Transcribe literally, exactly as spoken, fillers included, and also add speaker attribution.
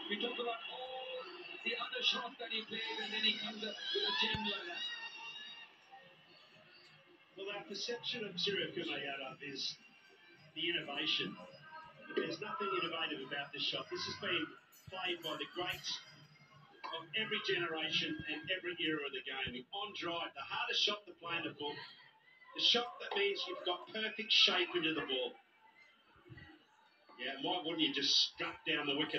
Speaker 1: We talk about all the other shots that he plays, and then he comes up with a gem like that.
Speaker 2: Well, our perception of Suryakumar Yadav is the innovation. But there's nothing innovative about this shot. This has been played by the greats of every generation and every era of the game. On drive, the hardest shot to play in the ball. The shot that means you've got perfect shape into the ball. Yeah, why wouldn't you just strut down the wicket?